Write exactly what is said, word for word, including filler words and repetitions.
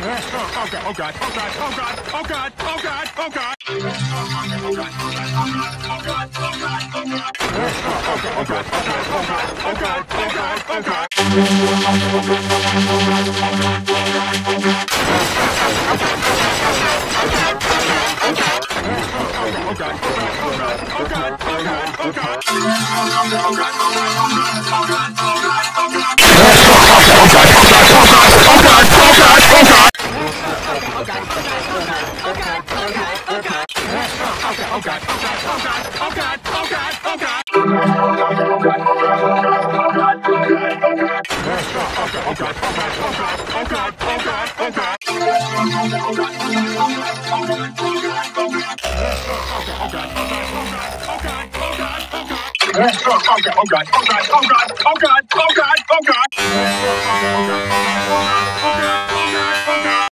Oh God! Oh God! Oh God! Oh God! Oh God! Oh God! Oh God! Oh God! Oh God! Oh God! Oh God! Oh God! Oh God! Oh God! Oh God! Oh God! Oh God! Oh God!